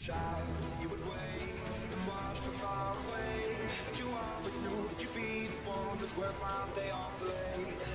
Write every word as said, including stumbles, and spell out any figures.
Child, you would wait and watch from far away, but you always knew that you'd be the one that worked while they all played.